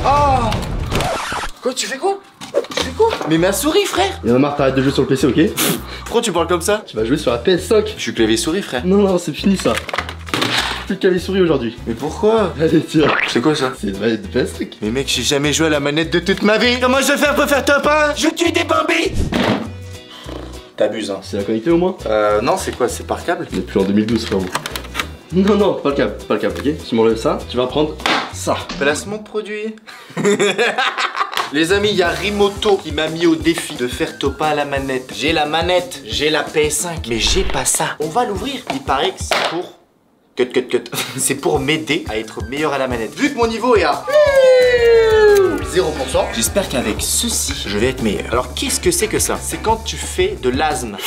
Oh. Quoi, tu fais quoi? Tu fais quoi? Mais ma souris, frère! Il y en a marre, t'arrêtes de jouer sur le PC, ok? Pourquoi tu parles comme ça? Tu vas jouer sur la PS5. Je suis clavier souris, frère. Non, non, c'est fini ça. Plus de clavier souris aujourd'hui. Mais pourquoi? Allez, tiens. C'est quoi ça? C'est une manette de PS5. Mais mec, j'ai jamais joué à la manette de toute ma vie. Comment je vais faire pour faire top 1? Je tue des Bambi. T'abuses, hein. C'est la connecté au moins? Non, c'est quoi? C'est par câble? On est plus en 2012, frérot. Non, non, pas le câble, pas le câble, ok? Tu m'enlèves ça, tu vas prendre ça. Placement de produit. Les amis, il y a Rimoto qui m'a mis au défi de faire top 1 à la manette. J'ai la manette, j'ai la PS5, mais j'ai pas ça. On va l'ouvrir. Il paraît que c'est pour... Cut. C'est pour m'aider à être meilleur à la manette. Vu que mon niveau est à 0%, j'espère qu'avec ceci, je vais être meilleur. Alors, qu'est-ce que c'est que ça? C'est quand tu fais de l'asthme.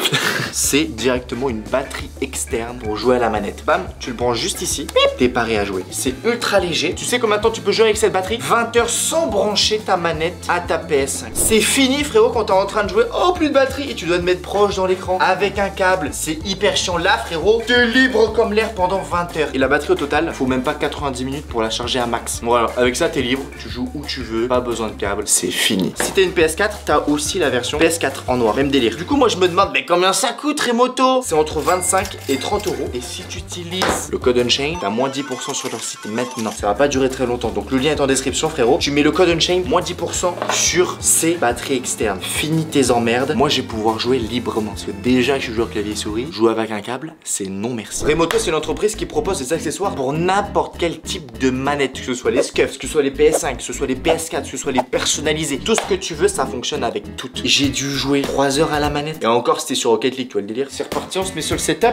C'est directement une batterie externe pour jouer à la manette. Bam, tu le branches juste ici. T'es paré à jouer. C'est ultra léger. Tu sais combien de temps tu peux jouer avec cette batterie? 20 heures sans brancher ta manette à ta PS5. C'est fini, frérot, quand t'es en train de jouer. Oh, plus de batterie. Et tu dois te mettre proche dans l'écran avec un câble. C'est hyper chiant. Là, frérot, t'es libre comme l'air pendant 20 heures. Et la batterie au total, faut même pas 90 minutes pour la charger à max. Voilà, avec ça, t'es libre. Tu joues où tu veux. Pas besoin de câble. C'est fini. Si t'as une PS4, t'as aussi la version PS4 en noir. Même délire. Du coup, moi, je me demande, mais combien ça coûte, Rimoto? C'est entre 25 et 30 euros. Et si tu utilises le code Unchained, t'as moins 10% sur leur site maintenant. Ça va pas durer très longtemps. Donc, le lien est en description, frérot. Tu mets le code Unchained, moins 10% sur ces batteries externes. Finis tes emmerdes. Moi, je vais pouvoir jouer librement. Parce que déjà, je suis joueur clavier souris. Jouer avec un câble, c'est non merci. Rimoto, c'est une entreprise qui propose des accessoires pour n'importe quel type de manette. Que ce soit les SCUF, que ce soit les PS5, que ce soit les PS4, que ce soit les personnalisés. Tout ce que tu veux, ça fonctionne avec toutes. J'ai dû jouer 3 heures à la manette. Et encore, c'était sur Rocket League, tu vois le délire. C'est reparti, on se met sur le setup.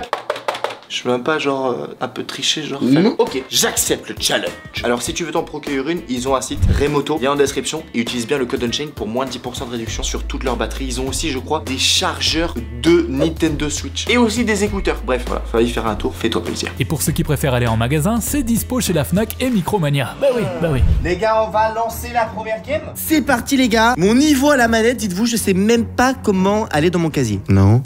Je veux même pas genre un peu tricher genre. Ok, j'accepte le challenge. Alors si tu veux t'en procurer une, ils ont un site Rimoto, lien en description, et utilise bien le code Unchained pour moins de 10% de réduction sur toutes leurs batteries. Ils ont aussi, je crois, des chargeurs de Nintendo Switch et aussi des écouteurs. Bref, voilà, faut y faire un tour, fais-toi plaisir. Et pour ceux qui préfèrent aller en magasin, c'est dispo chez la Fnac et Micromania. Bah oui. Les gars, on va lancer la première game. C'est parti les gars. Mon niveau à la manette, dites-vous, je sais même pas comment aller dans mon casier. Non.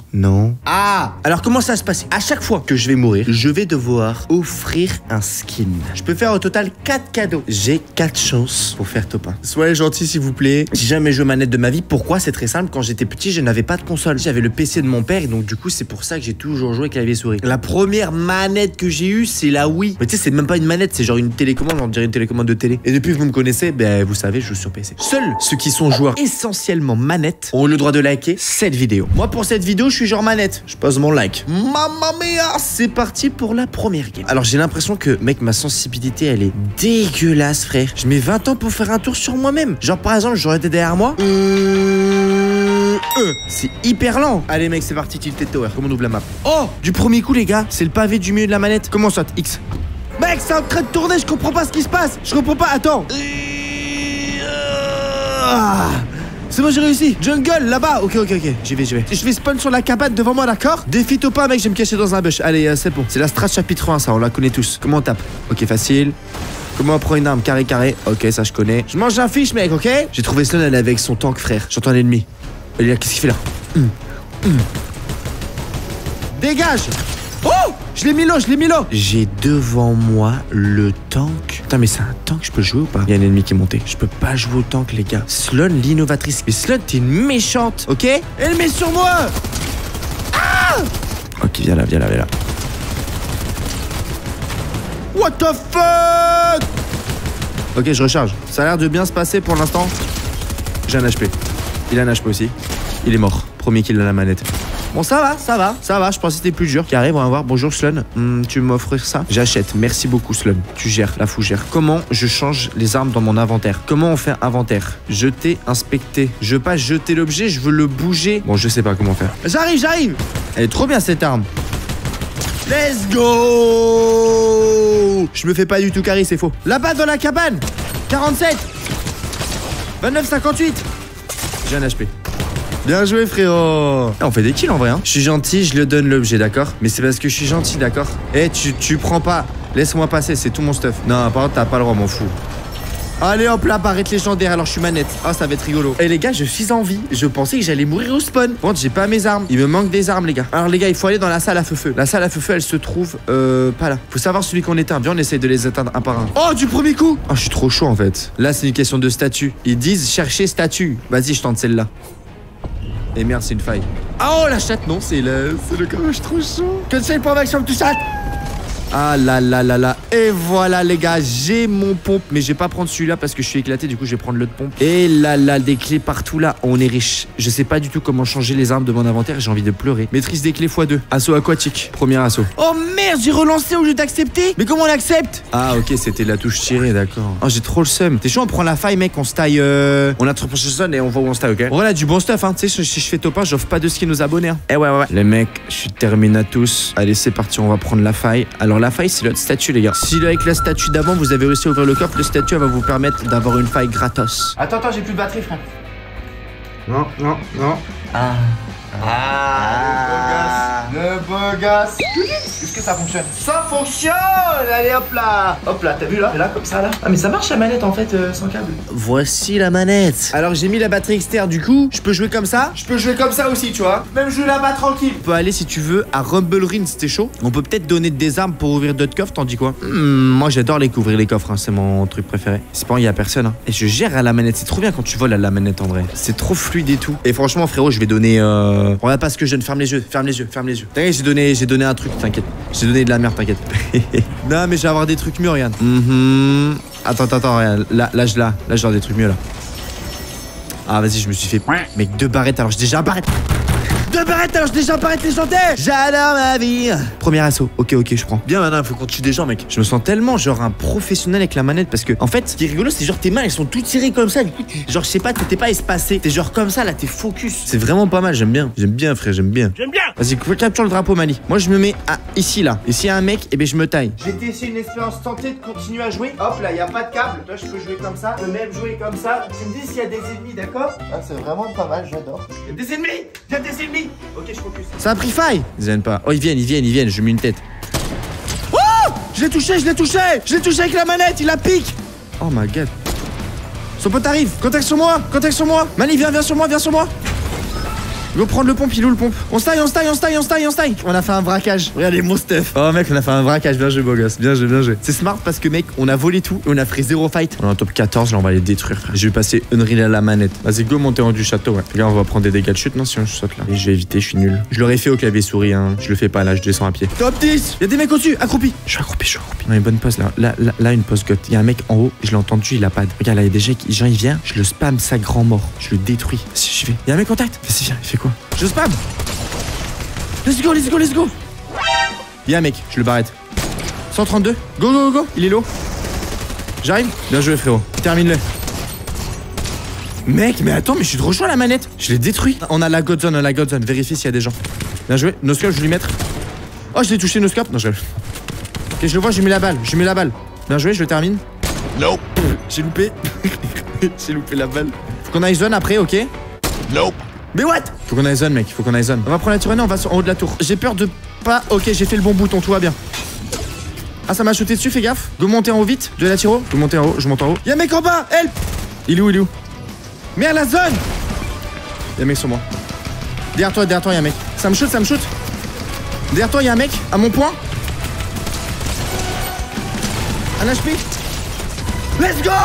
Ah, alors comment ça va se passer? À chaque fois que je vais mourir, je vais devoir offrir un skin. Je peux faire au total 4 cadeaux. J'ai 4 chances pour faire top 1. Soyez gentils s'il vous plaît. J'ai jamais joué manette de ma vie. Pourquoi? C'est très simple. Quand j'étais petit, je n'avais pas de console. J'avais le PC de mon père et donc du coup, c'est pour ça que j'ai toujours joué clavier souris. La première manette que j'ai eue, c'est la Wii. Mais tu sais, c'est même pas une manette, c'est genre une télécommande. On dirait une télécommande de télé. Et depuis que vous me connaissez, ben vous savez, je joue sur PC. Seuls ceux qui sont joueurs essentiellement manette ont le droit de liker cette vidéo. Moi, pour cette vidéo, je suis genre manette. Je pose mon like. Mamma mia, c'est parti pour la première game. Alors, j'ai l'impression que, mec, ma sensibilité, elle est dégueulasse, frère. Je mets 20 ans pour faire un tour sur moi-même. Genre, par exemple, j'aurais été derrière moi. C'est hyper lent. Allez, mec, c'est parti, Tilted Tower. Comment on ouvre la map? Oh, du premier coup, les gars, c'est le pavé du milieu de la manette. Comment ça, X? Mec, c'est en train de tourner, je comprends pas ce qui se passe. Je comprends pas, attends. C'est bon, j'ai réussi. Jungle, là-bas. Ok. J'y vais. Je vais spawn sur la cabane devant moi, d'accord? Défi ou pas, mec, je vais me cacher dans un bush. Allez, c'est bon. C'est la strat chapitre 1, ça, on la connaît tous. Comment on tape? Ok, facile. Comment on prend une arme? Carré. Ok, ça, je connais. Je mange un fish, mec, ok? J'ai trouvé Sloan, elle est avec son tank, frère. J'entends l'ennemi. Elle est là, qu'est-ce qu'il fait là? Dégage! Oh! Je l'ai mis là. J'ai devant moi le tank. Putain, mais c'est un tank, je peux jouer ou pas? Il y a un ennemi qui est monté. Je peux pas jouer au tank, les gars. Sloan, l'innovatrice. Mais Sloan, t'es une méchante, ok? Elle met sur moi! Ah! Ok, viens là. What the fuck? Ok, je recharge. Ça a l'air de bien se passer pour l'instant. J'ai un HP. Il a un HP aussi. Il est mort. Premier kill à la manette. Bon, ça va. Je pensais que c'était plus dur. Qui arrive, on va voir. Bonjour, Sloan. Tu veux m'offrir ça? J'achète. Merci beaucoup, Sloan. Tu gères, la fougère. Comment je change les armes dans mon inventaire? Comment on fait inventaire? Jeter, inspecter. Je veux pas jeter l'objet, je veux le bouger. Bon, je sais pas comment faire. J'arrive. Elle est trop bien, cette arme. Let's go! Je me fais pas du tout carry, c'est faux. Là-bas, dans la cabane. 47. 29,58. J'ai un HP. Bien joué, frérot. On fait des kills en vrai, hein. Je suis gentil, je le donne l'objet, d'accord? Mais c'est parce que je suis gentil, d'accord? Eh, tu prends pas. Laisse-moi passer, c'est tout mon stuff. Non, par contre, t'as pas le droit, m'en fous. Allez hop là, barrette légendaire, alors je suis manette. Ah, ça va être rigolo. Et les gars, je suis en vie. Je pensais que j'allais mourir au spawn. Bon, j'ai pas mes armes. Il me manque des armes, les gars. Alors les gars, il faut aller dans la salle à feu-feu. La salle à feu-feu, elle se trouve pas là. Faut savoir celui qu'on éteint. Viens, on essaye de les atteindre un par un. Oh, du premier coup. Oh, je suis trop chaud en fait. Là, c'est une question de statut. Ils disent chercher statut. Vas-y, je tente celle-là. Et merde, c'est une faille. Ah, oh, la chatte, non, c'est le courage trop chaud. Que c'est pour avec tu chatte. Ah là là là là. Et voilà les gars, j'ai mon pompe. Mais je vais pas prendre celui-là parce que je suis éclaté. Du coup je vais prendre l'autre pompe. Et là là, des clés partout là. On est riche. Je sais pas du tout comment changer les armes de mon inventaire. J'ai envie de pleurer. Maîtrise des clés x2. Assaut aquatique. Premier assaut. Oh merde, j'ai relancé au lieu d'accepter. Mais comment on accepte? Ah ok, c'était la touche tirée, d'accord. Oh, j'ai trop le seum. T'es chaud, on prend la faille mec. On se taille on a trop zone et on voit où on se taille, ok? Voilà, du bon stuff hein. Tu sais, si je fais top 1, j'offre pas de skins aux abonnés hein. Eh ouais. Les mecs, je suis terminé à tous. Allez, c'est parti, on va prendre la faille. Alors la faille, c'est l'autre statue les gars. Si avec la statue d'avant vous avez réussi à ouvrir le coffre, le statue elle va vous permettre d'avoir une faille gratos. Attends, j'ai plus de batterie frère. Non. Le beau gosse. Est-ce que ça fonctionne? Ça fonctionne. Allez hop là. Hop là, t'as vu là? Là comme ça là. Ah mais ça marche la manette en fait sans câble. Voici la manette. Alors j'ai mis la batterie externe du coup. Je peux jouer comme ça. Je peux jouer comme ça aussi tu vois. Même jouer là-bas tranquille. On peut aller si tu veux à Rumble Ring, c'était chaud. On peut peut-être donner des armes pour ouvrir d'autres coffres. T'en dis quoi? Moi j'adore ouvrir les coffres hein. C'est mon truc préféré. C'est pas il y a personne hein. Et je gère à la manette. C'est trop bien quand tu voles à la manette en vrai. C'est trop fluide et tout. Et franchement frérot je vais donner regarde pas ce que je donne. Ferme les yeux. T'inquiète, j'ai donné un truc, t'inquiète. J'ai donné de la merde, t'inquiète. Non, mais je vais avoir des trucs mieux, regarde. Attends, regarde. Là, je vais avoir des trucs mieux, là. Ah, vas-y, je me suis fait... Mec, 2 barrettes, alors j'ai déjà un barrette. 2 barrettes, alors j'ai déjà un barrette légendaire. J'adore ma vie. Premier assaut. Ok, je prends. Bien, maintenant, il faut qu'on tue des gens, mec. Je me sens tellement, genre, un professionnel avec la manette parce que, en fait, ce qui est rigolo, c'est genre tes mains, elles sont toutes tirées comme ça. Du coup, genre, je sais pas, t'es pas espacé. T'es genre comme ça, là, t'es focus. C'est vraiment pas mal, j'aime bien. J'aime bien, frère, j'aime bien. Vas-y, capture le drapeau, Mali. Moi, je me mets ici, là. Et s'il y a un mec, eh ben, je me taille. J'ai essayé une expérience tentée de continuer à jouer. Hop, là, y a pas de câble. Toi, je peux jouer comme ça. Je peux même jouer comme ça. Tu me dis s'il y a des ennemis, d'accord? Ah, c'est vraiment pas mal, j'adore. Y a des ennemis. Ok, je focus. Ça a pris faille. Ils viennent pas. Oh, ils viennent. Je mets une tête. Oh! Je l'ai touché avec la manette. Il la pique. Oh my god. Son pote arrive. Contact sur moi. Mali, viens sur moi. Go prendre le pompe, il est où le pompe? On se taille. On a fait un braquage. Regardez mon stuff. Oh mec, on a fait un braquage. Bien joué, beau gosse. Bien joué. C'est smart parce que mec, on a volé tout et on a fait 0 fight. On est en top 14, là on va les détruire, frère. Je vais passer Unreal à la manette. Vas-y, go monter en haut du château, ouais. Regarde, on va prendre des dégâts de chute, non, si on saute là. Et je vais éviter, je suis nul. Je l'aurais fait au clavier souris, hein. Je le fais pas là, je descends à pied. Top 10. Y'a des mecs au-dessus, accroupis. Je suis accroupi. On a une bonne pause là. Là, une pause goth. Y'a un mec en haut, je l'ai entendu, il a pas de. Regarde, là, y'a des gens, il vient, je le spam sa grand mort. Je le détruis. Si j'y vais. Y'a un mec contact. Vas-y, viens, il fait quoi? Je spam. Let's go. Y'a un mec, je le barrette. 132. Go. Il est low. J'arrive. Bien joué, frérot. Termine-le. Mec, mais attends, mais je suis trop chaud à la manette. Je l'ai détruit. On a la God Zone. Vérifie s'il y a des gens. Bien joué. Noscope, je vais lui mettre. Oh, je l'ai touché, Noscope. Non, je... Ok, je le vois, j'ai mis la balle. Bien joué, je le termine. Nope. J'ai loupé. J'ai loupé la balle. Faut qu'on aille zone après, ok? Nope. Mais what? Faut qu'on aille zone, mec. On va prendre la tyrannie, on va en haut de la tour. J'ai peur de pas... Ok, j'ai fait le bon bouton, tout va bien. Ah, ça m'a shooté dessus, fais gaffe. Go monter en haut vite. De la tyro. Go monter en haut, je monte en haut. Y'a un mec en bas, help. Il est où? Merde, la zone. Y'a un mec sur moi. Derrière toi, y'a un mec. Ça me shoot. Derrière toi, y'a un mec, à mon point. Un HP. Let's go.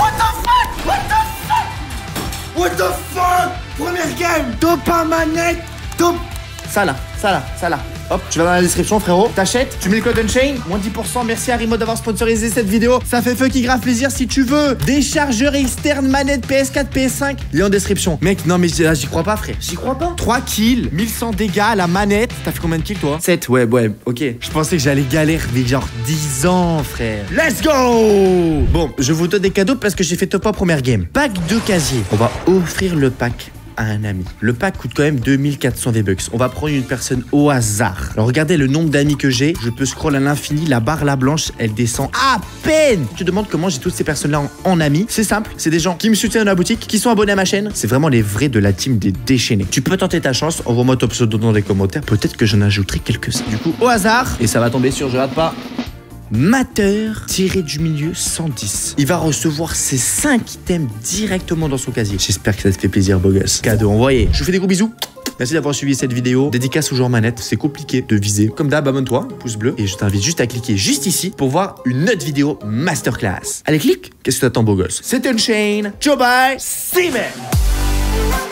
What the fuck? Première game. Top à manette. Top. Ça là. Hop, tu vas dans la description, frérot. T'achètes, tu mets le code Unchained, moins 10%. Merci à Rimo d'avoir sponsorisé cette vidéo. Ça fait fucking grave plaisir. Si tu veux des chargeurs externes, manette PS4, PS5, il est en description. Mec, non, mais j'y crois pas, frère. 3 kills, 1100 dégâts à la manette. T'as fait combien de kills, toi? 7, ouais, ok. Je pensais que j'allais galérer avec genre 10 ans, frère. Let's go. Bon, je vous donne des cadeaux parce que j'ai fait top 1 première game. Pack de casier. On va offrir le pack à un ami. Le pack coûte quand même 2400 V-Bucks. On va prendre une personne au hasard. Alors regardez le nombre d'amis que j'ai. Je peux scroll à l'infini. La barre là blanche, elle descend à peine. Tu te demandes comment j'ai toutes ces personnes-là en amis. C'est simple. C'est des gens qui me soutiennent dans la boutique, qui sont abonnés à ma chaîne. C'est vraiment les vrais de la team des déchaînés. Tu peux tenter ta chance. Envoie-moi ton pseudo dans les commentaires. Peut-être que j'en ajouterai quelques-uns. Du coup, au hasard. Et ça va tomber sur je rate pas. Mater tiré du milieu 110. Il va recevoir ses 5 items directement dans son casier. J'espère que ça te fait plaisir, beau gosse. Cadeau envoyé. Je vous fais des gros bisous. Merci d'avoir suivi cette vidéo. Dédicace aux joueurs manettes, c'est compliqué de viser. Comme d'hab, abonne-toi, pouce bleu. Et je t'invite juste à cliquer juste ici pour voir une autre vidéo masterclass. Allez, clique. Qu'est-ce que t'attends, beau gosse? C'était Unchained. Ciao, bye. See you, man.